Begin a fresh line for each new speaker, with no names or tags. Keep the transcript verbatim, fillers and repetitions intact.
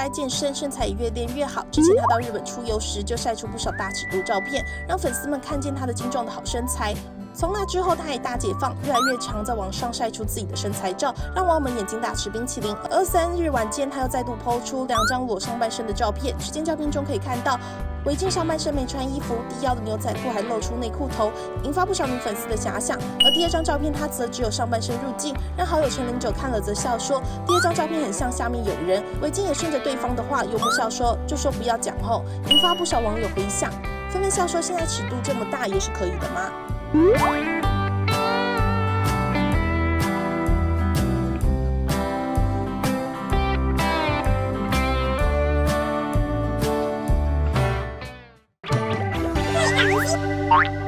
爱健身，身材也越练越好。之前他到日本出游时，就晒出不少大尺度照片，让粉丝们看见他的精壮的好身材。从那之后，他也大解放，越来越常在网上晒出自己的身材照，让网友们眼睛大吃冰淇淋。二十三日晚间，他又再度抛出两张裸上半身的照片，只见照片中可以看到围巾上半身没穿衣服，低腰的牛仔裤还露出内裤头，引发不少女粉丝的遐想。而第二张照片，他则只有上半身入镜，让好友陈零九看了则笑说，第二张照片很像下面有人，围巾也顺着对方的话幽默笑说，就说不要讲后，引发不少网友回响，纷纷笑说现在尺度这么大也是可以的吗？
Bye.